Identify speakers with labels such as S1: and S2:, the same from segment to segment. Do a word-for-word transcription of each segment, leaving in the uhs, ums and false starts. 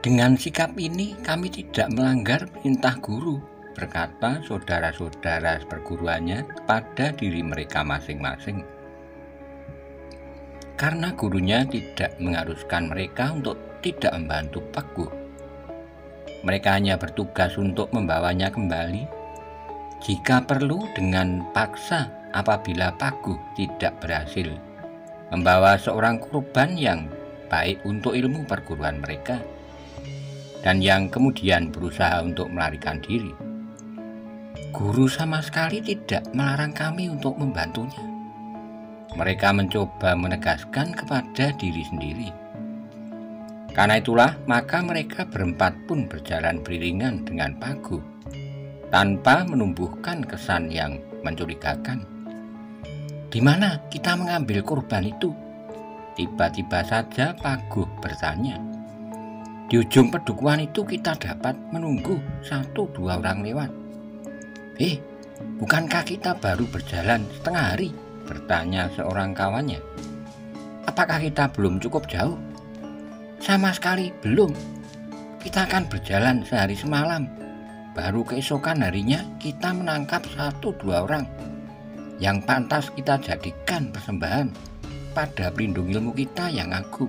S1: Dengan sikap ini kami tidak melanggar perintah guru, berkata saudara-saudara perguruannya kepada diri mereka masing-masing. Karena gurunya tidak mengharuskan mereka untuk tidak membantu Paguh. Mereka hanya bertugas untuk membawanya kembali, jika perlu dengan paksa apabila Paguh tidak berhasil membawa seorang korban yang baik untuk ilmu perguruan mereka, dan yang kemudian berusaha untuk melarikan diri. Guru sama sekali tidak melarang kami untuk membantunya. Mereka mencoba menegaskan kepada diri sendiri. Karena itulah maka mereka berempat pun berjalan beriringan dengan Paguh, tanpa menumbuhkan kesan yang mencurigakan. Di mana kita mengambil korban itu? Tiba-tiba saja Paguh bertanya. Di ujung pedukuhan itu kita dapat menunggu satu dua orang lewat. Eh, bukankah kita baru berjalan setengah hari? Bertanya seorang kawannya. Apakah kita belum cukup jauh? Sama sekali belum. Kita akan berjalan sehari semalam. Baru keesokan harinya kita menangkap satu dua orang yang pantas kita jadikan persembahan pada pelindung ilmu kita yang agung.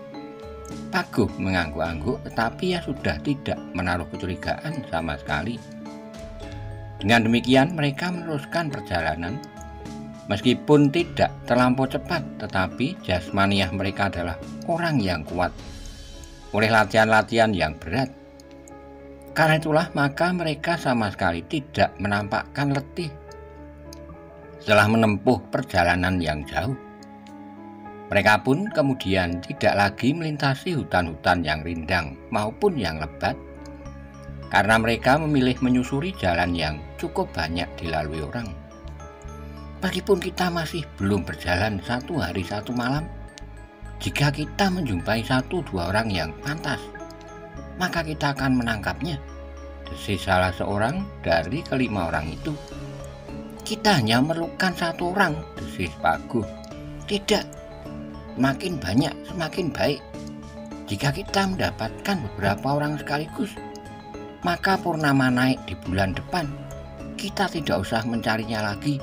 S1: Paguh mengangguk-angguk, tetapi ya sudah tidak menaruh kecurigaan sama sekali. Dengan demikian mereka meneruskan perjalanan. Meskipun tidak terlampau cepat, tetapi jasmaniah mereka adalah orang yang kuat oleh latihan-latihan yang berat. Karena itulah maka mereka sama sekali tidak menampakkan letih setelah menempuh perjalanan yang jauh. Mereka pun kemudian tidak lagi melintasi hutan-hutan yang rindang maupun yang lebat, karena mereka memilih menyusuri jalan yang cukup banyak dilalui orang. Meskipun kita masih belum berjalan satu hari satu malam, jika kita menjumpai satu dua orang yang pantas, maka kita akan menangkapnya, desis salah seorang dari kelima orang itu. Kita hanya memerlukan satu orang, desis Paguh. Tidak, semakin banyak semakin baik. Jika kita mendapatkan beberapa orang sekaligus, maka purnama naik di bulan depan. Kita tidak usah mencarinya lagi.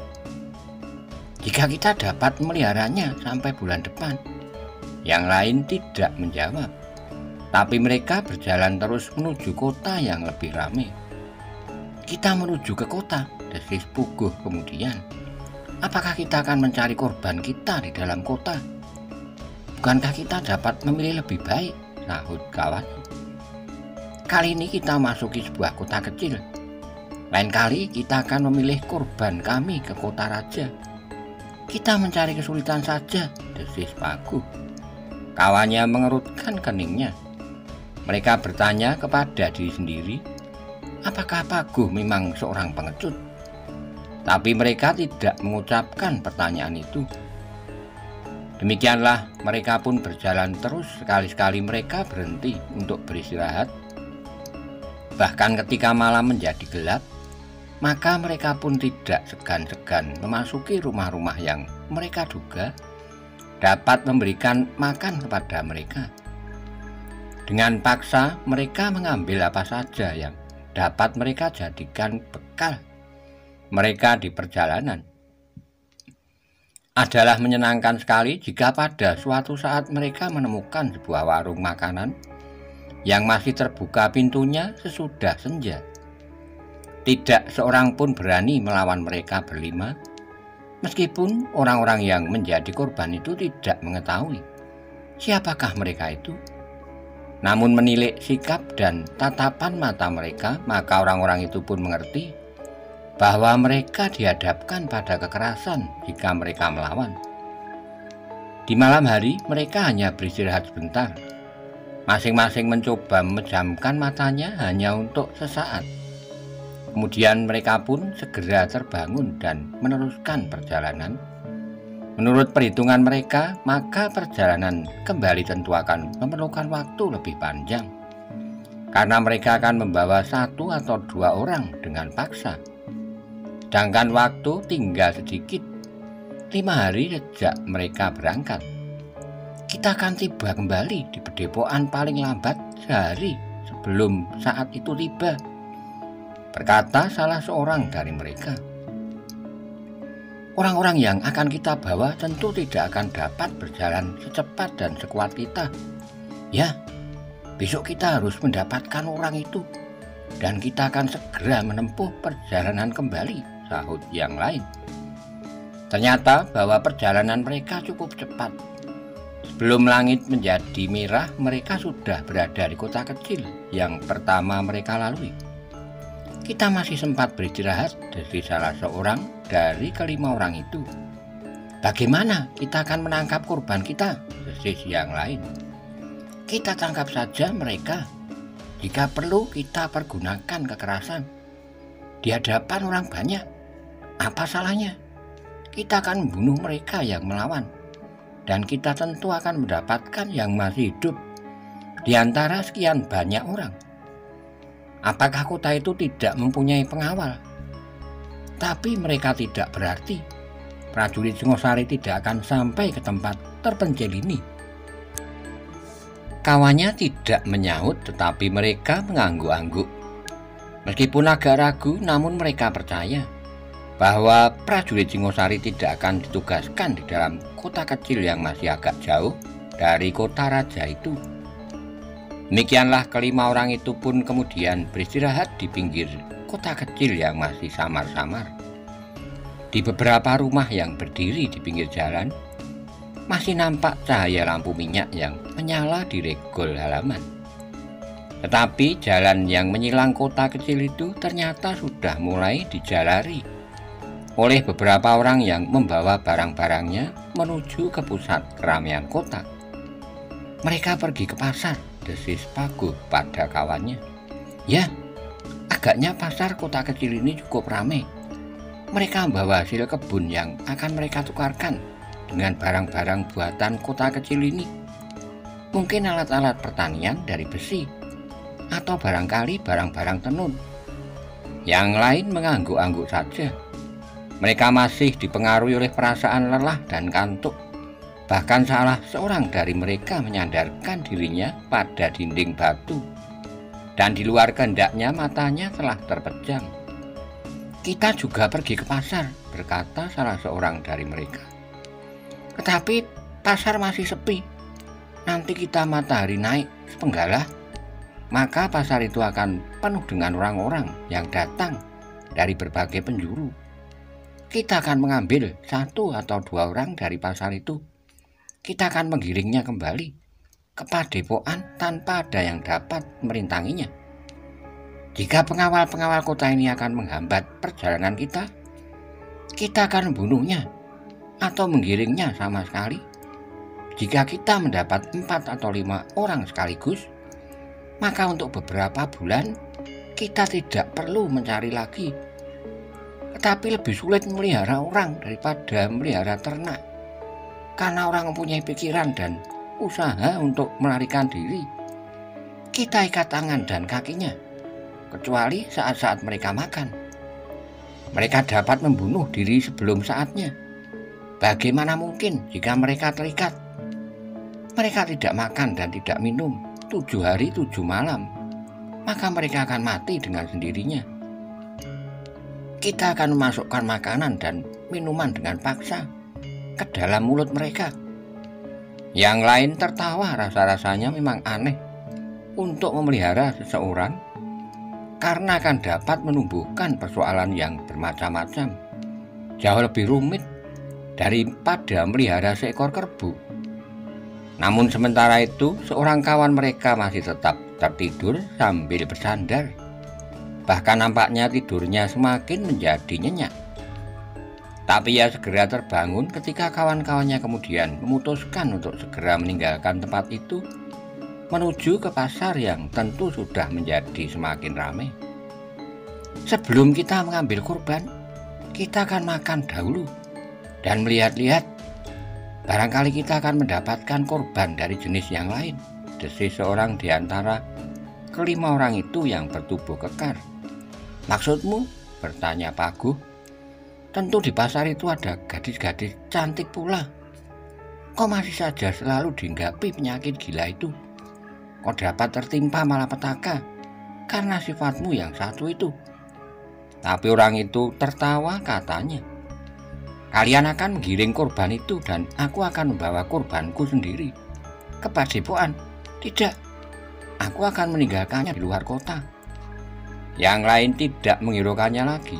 S1: Jika kita dapat meliharanya sampai bulan depan. Yang lain tidak menjawab, tapi mereka berjalan terus menuju kota yang lebih ramai. Kita menuju ke kota, desis Paguh kemudian. Apakah kita akan mencari korban kita di dalam kota? Bukankah kita dapat memilih lebih baik? Sahut kawan. Kali ini kita masuki sebuah kota kecil. Lain kali kita akan memilih korban kami ke kota raja. Kita mencari kesulitan saja, desis Paguh. Kawannya mengerutkan keningnya. Mereka bertanya kepada diri sendiri, apakah Paguh memang seorang pengecut? Tapi mereka tidak mengucapkan pertanyaan itu. Demikianlah mereka pun berjalan terus. Sekali-sekali mereka berhenti untuk beristirahat. Bahkan ketika malam menjadi gelap, maka mereka pun tidak segan-segan memasuki rumah-rumah yang mereka duga dapat memberikan makan kepada mereka. Dengan paksa mereka mengambil apa saja yang dapat mereka jadikan bekal mereka di perjalanan. Adalah menyenangkan sekali jika pada suatu saat mereka menemukan sebuah warung makanan yang masih terbuka pintunya sesudah senja. Tidak seorang pun berani melawan mereka berlima, meskipun orang-orang yang menjadi korban itu tidak mengetahui siapakah mereka itu. Namun menilik sikap dan tatapan mata mereka, maka orang-orang itu pun mengerti bahwa mereka dihadapkan pada kekerasan jika mereka melawan. Di malam hari mereka hanya beristirahat sebentar. Masing-masing mencoba memejamkan matanya hanya untuk sesaat. Kemudian mereka pun segera terbangun dan meneruskan perjalanan. Menurut perhitungan mereka, maka perjalanan kembali tentu akan memerlukan waktu lebih panjang, karena mereka akan membawa satu atau dua orang dengan paksa. Sedangkan waktu tinggal sedikit, lima hari sejak mereka berangkat. kita akan tiba kembali di padepokan paling lambat sehari sebelum saat itu tiba, berkata salah seorang dari mereka. Orang-orang yang akan kita bawa tentu tidak akan dapat berjalan secepat dan sekuat kita. Ya, besok kita harus mendapatkan orang itu, dan kita akan segera menempuh perjalanan kembali, sahut yang lain. Ternyata bahwa perjalanan mereka cukup cepat. Sebelum langit menjadi merah, mereka sudah berada di kota kecil yang pertama mereka lalui. Kita masih sempat beristirahat, dari salah seorang dari kelima orang itu. Bagaimana kita akan menangkap korban kita? Desis yang lain. Kita tangkap saja mereka. Jika perlu kita pergunakan kekerasan di hadapan orang banyak. Apa salahnya? Kita akan membunuh mereka yang melawan. Dan kita tentu akan mendapatkan yang masih hidup di antara sekian banyak orang. Apakah kota itu tidak mempunyai pengawal? Tapi mereka tidak berarti. Prajurit Singosari tidak akan sampai ke tempat terpencil ini. Kawannya tidak menyahut, tetapi mereka mengangguk-angguk. Meskipun agak ragu, namun mereka percaya bahwa prajurit Singosari tidak akan ditugaskan di dalam kota kecil yang masih agak jauh dari kota raja itu. Demikianlah kelima orang itu pun kemudian beristirahat di pinggir kota kecil yang masih samar-samar. Di beberapa rumah yang berdiri di pinggir jalan, masih nampak cahaya lampu minyak yang menyala di regol halaman. Tetapi jalan yang menyilang kota kecil itu ternyata sudah mulai dijalari oleh beberapa orang yang membawa barang-barangnya menuju ke pusat keramaian kota. Mereka pergi ke pasar, desis Paguh pada kawannya. Ya, agaknya pasar kota kecil ini cukup ramai. Mereka membawa hasil kebun yang akan mereka tukarkan dengan barang-barang buatan kota kecil ini. Mungkin alat-alat pertanian dari besi, atau barangkali barang-barang tenun. Yang lain mengangguk-angguk saja. Mereka masih dipengaruhi oleh perasaan lelah dan kantuk. Bahkan salah seorang dari mereka menyandarkan dirinya pada dinding batu, dan di luar kehendaknya matanya telah terpejam. Kita juga pergi ke pasar, berkata salah seorang dari mereka. Tetapi pasar masih sepi. Nanti kita matahari naik sepenggalah, maka pasar itu akan penuh dengan orang-orang yang datang dari berbagai penjuru. Kita akan mengambil satu atau dua orang dari pasar itu. Kita akan menggiringnya kembali ke padepokan tanpa ada yang dapat merintanginya. Jika pengawal-pengawal kota ini akan menghambat perjalanan kita, kita akan membunuhnya atau menggiringnya sama sekali. Jika kita mendapat empat atau lima orang sekaligus, maka untuk beberapa bulan kita tidak perlu mencari lagi. Tetapi lebih sulit memelihara orang daripada memelihara ternak, karena orang mempunyai pikiran dan usaha untuk melarikan diri. Kita ikat tangan dan kakinya, kecuali saat-saat mereka makan. Mereka dapat membunuh diri sebelum saatnya. Bagaimana mungkin jika mereka terikat? Mereka tidak makan dan tidak minum tujuh hari tujuh malam, maka mereka akan mati dengan sendirinya. Kita akan memasukkan makanan dan minuman dengan paksa ke dalam mulut mereka. Yang lain tertawa, rasa-rasanya memang aneh untuk memelihara seseorang, karena akan dapat menumbuhkan persoalan yang bermacam-macam, jauh lebih rumit daripada melihara seekor kerbau. Namun sementara itu, seorang kawan mereka masih tetap tertidur sambil bersandar. Bahkan nampaknya tidurnya semakin menjadi nyenyak. Tapi ia segera terbangun ketika kawan-kawannya kemudian memutuskan untuk segera meninggalkan tempat itu, menuju ke pasar yang tentu sudah menjadi semakin ramai. Sebelum kita mengambil kurban, kita akan makan dahulu dan melihat-lihat. Barangkali kita akan mendapatkan korban dari jenis yang lain, desis seorang di antara kelima orang itu yang bertubuh kekar. Maksudmu? Bertanya Paguh. Tentu di pasar itu ada gadis-gadis cantik pula. kau masih saja selalu dihinggapi penyakit gila itu. Kau dapat tertimpa malapetaka karena sifatmu yang satu itu." Tapi orang itu tertawa, katanya, "Kalian akan menggiring korban itu dan aku akan membawa korbanku sendiri ke padepokan. Tidak, aku akan meninggalkannya di luar kota." Yang lain tidak menghiraukannya lagi.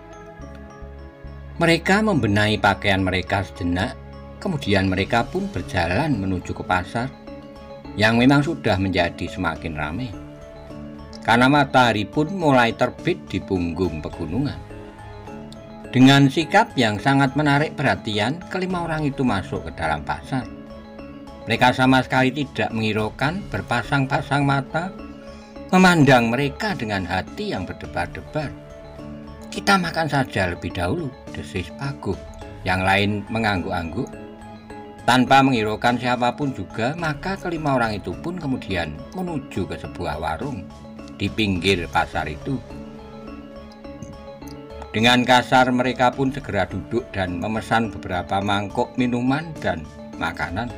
S1: Mereka membenahi pakaian mereka sejenak, kemudian mereka pun berjalan menuju ke pasar yang memang sudah menjadi semakin ramai, karena matahari pun mulai terbit di punggung pegunungan. Dengan sikap yang sangat menarik perhatian, kelima orang itu masuk ke dalam pasar. Mereka sama sekali tidak menghiraukan, berpasang-pasang mata, memandang mereka dengan hati yang berdebar-debar. "Kita makan saja lebih dahulu," desis Paguh. Yang lain mengangguk-angguk. Tanpa menghiraukan siapapun juga, maka kelima orang itu pun kemudian menuju ke sebuah warung di pinggir pasar itu. Dengan kasar mereka pun segera duduk dan memesan beberapa mangkok minuman dan makanan.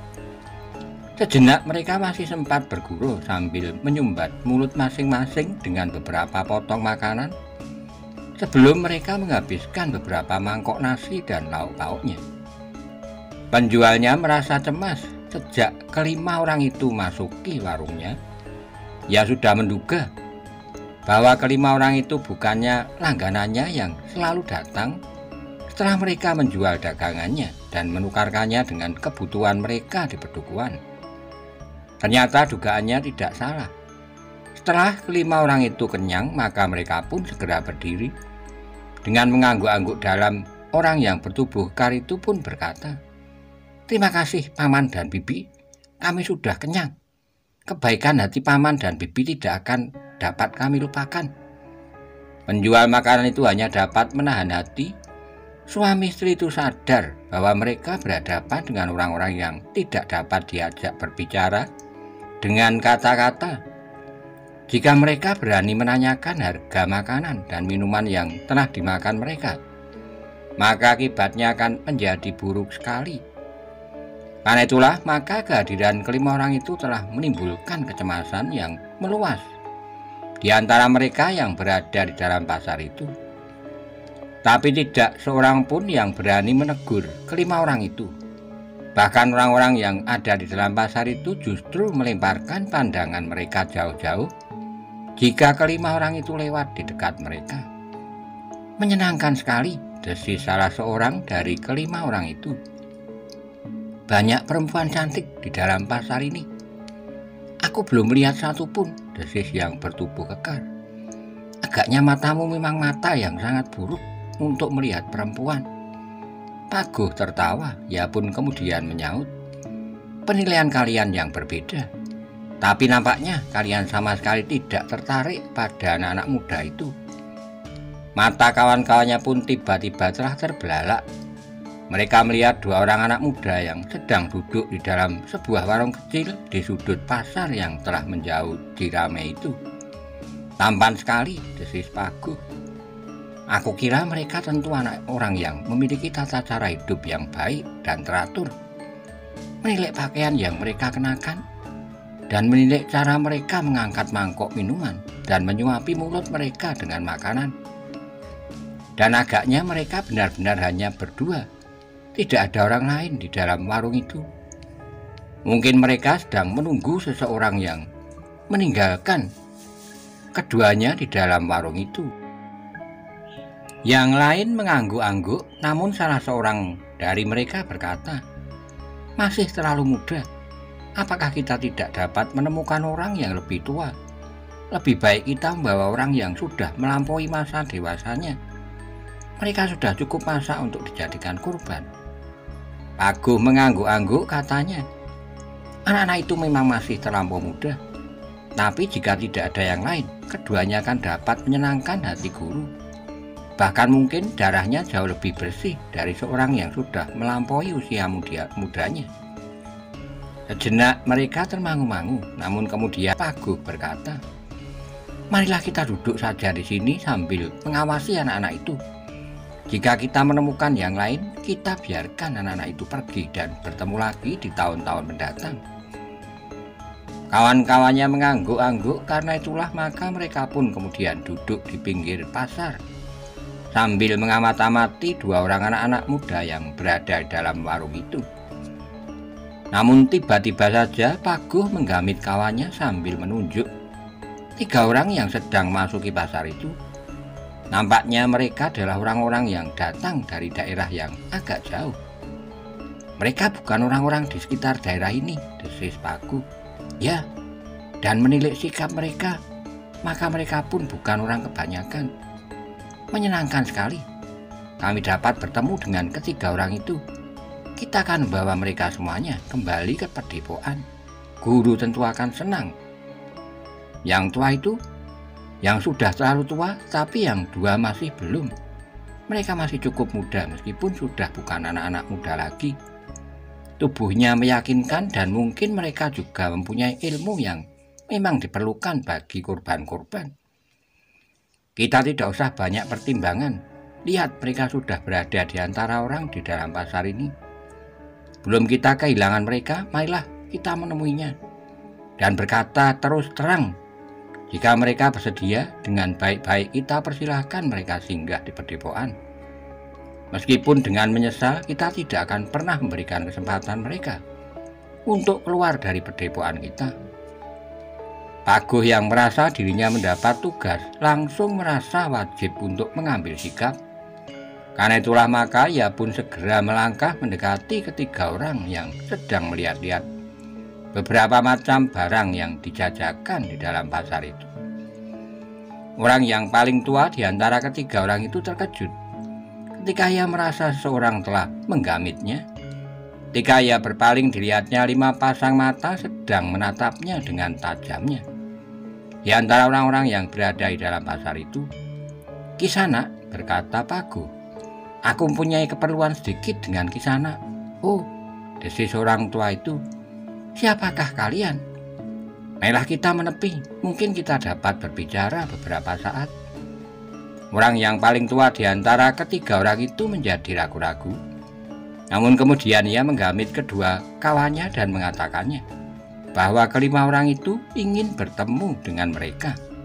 S1: Sejenak mereka masih sempat bergurau sambil menyumbat mulut masing-masing dengan beberapa potong makanan sebelum mereka menghabiskan beberapa mangkok nasi dan lauk-lauknya. Penjualnya merasa cemas sejak kelima orang itu masuki warungnya. Ia sudah menduga bahwa kelima orang itu bukannya langganannya yang selalu datang setelah mereka menjual dagangannya dan menukarkannya dengan kebutuhan mereka di pedukuhan. Ternyata dugaannya tidak salah. Setelah kelima orang itu kenyang, maka mereka pun segera berdiri. Dengan mengangguk-angguk dalam, orang yang bertubuh kekar itu pun berkata, "Terima kasih Paman dan Bibi, kami sudah kenyang. Kebaikan hati Paman dan Bibi tidak akan dapat kami lupakan." Penjual makanan itu hanya dapat menahan hati. Suami istri itu sadar bahwa mereka berhadapan dengan orang-orang yang tidak dapat diajak berbicara dengan kata-kata. Jika mereka berani menanyakan harga makanan dan minuman yang telah dimakan mereka, maka akibatnya akan menjadi buruk sekali. Karena itulah, maka kehadiran kelima orang itu telah menimbulkan kecemasan yang meluas di antara mereka yang berada di dalam pasar itu. Tapi tidak seorang pun yang berani menegur kelima orang itu. Bahkan orang-orang yang ada di dalam pasar itu justru melemparkan pandangan mereka jauh-jauh jika kelima orang itu lewat di dekat mereka. "Menyenangkan sekali," desis salah seorang dari kelima orang itu. "Banyak perempuan cantik di dalam pasar ini. Aku belum melihat satu pun," desis yang bertubuh kekar. "Agaknya matamu memang mata yang sangat buruk untuk melihat perempuan." Paguh tertawa. Ia pun kemudian menyaut, "Penilaian kalian yang berbeda. Tapi nampaknya kalian sama sekali tidak tertarik pada anak-anak muda itu." Mata kawan-kawannya pun tiba-tiba telah terbelalak. Mereka melihat dua orang anak muda yang sedang duduk di dalam sebuah warung kecil di sudut pasar yang telah menjauh diramai itu. "Tampan sekali," desis Paguh. "Aku kira mereka tentu anak orang yang memiliki tata cara hidup yang baik dan teratur. Menilik pakaian yang mereka kenakan dan menilik cara mereka mengangkat mangkok minuman dan menyuapi mulut mereka dengan makanan. Dan agaknya mereka benar-benar hanya berdua. Tidak ada orang lain di dalam warung itu. Mungkin mereka sedang menunggu seseorang yang meninggalkan keduanya di dalam warung itu." Yang lain mengangguk-angguk, namun salah seorang dari mereka berkata, "Masih terlalu muda. Apakah kita tidak dapat menemukan orang yang lebih tua? Lebih baik kita membawa orang yang sudah melampaui masa dewasanya. Mereka sudah cukup masa untuk dijadikan kurban." Paguh mengangguk-angguk, katanya, "Anak-anak itu memang masih terlampau muda. Tapi jika tidak ada yang lain, keduanya akan dapat menyenangkan hati guru. Bahkan mungkin darahnya jauh lebih bersih dari seorang yang sudah melampaui usia muda mudanya." Sejenak mereka termangu-mangu, namun kemudian Paguh berkata, "Marilah kita duduk saja di sini sambil mengawasi anak-anak itu. Jika kita menemukan yang lain, kita biarkan anak-anak itu pergi dan bertemu lagi di tahun-tahun mendatang. Kawan-kawannya mengangguk-angguk, karena itulah maka mereka pun kemudian duduk di pinggir pasar sambil mengamati dua orang anak-anak muda yang berada dalam warung itu. Namun tiba-tiba saja Paguh menggamit kawannya sambil menunjuk tiga orang yang sedang masuki pasar itu. Nampaknya mereka adalah orang-orang yang datang dari daerah yang agak jauh. Mereka bukan orang-orang di sekitar daerah ini, desis Paguh. Ya, dan menilik sikap mereka, maka mereka pun bukan orang kebanyakan. Menyenangkan sekali. Kami dapat bertemu dengan ketiga orang itu. Kita akan membawa mereka semuanya kembali ke Padepokan. Guru tentu akan senang. Yang tua itu, yang sudah terlalu tua, tapi yang dua masih belum. Mereka masih cukup muda meskipun sudah bukan anak-anak muda lagi. Tubuhnya meyakinkan dan mungkin mereka juga mempunyai ilmu yang memang diperlukan bagi korban-korban. Kita tidak usah banyak pertimbangan. Lihat, mereka sudah berada di antara orang di dalam pasar ini. Belum kita kehilangan mereka, marilah kita menemuinya dan berkata terus terang. Jika mereka bersedia, dengan baik-baik kita persilahkan mereka singgah di Padepokan. Meskipun dengan menyesal, kita tidak akan pernah memberikan kesempatan mereka untuk keluar dari Padepokan kita. Paguh yang merasa dirinya mendapat tugas langsung merasa wajib untuk mengambil sikap. Karena itulah maka ia pun segera melangkah mendekati ketiga orang yang sedang melihat-lihat beberapa macam barang yang dijajakan di dalam pasar itu. Orang yang paling tua di antara ketiga orang itu terkejut ketika ia merasa seseorang telah menggamitnya. Ketika ia berpaling, dilihatnya lima pasang mata sedang menatapnya dengan tajamnya. Di antara orang-orang yang berada di dalam pasar itu, "Kisanak," berkata Paguh, "aku mempunyai keperluan sedikit dengan Kisanak." "Oh," desis orang tua itu, "siapakah kalian? Marilah kita menepi, mungkin kita dapat berbicara beberapa saat." Orang yang paling tua di antara ketiga orang itu menjadi ragu-ragu. Namun kemudian ia menggamit kedua kawannya dan mengatakannya bahwa kelima orang itu ingin bertemu dengan mereka.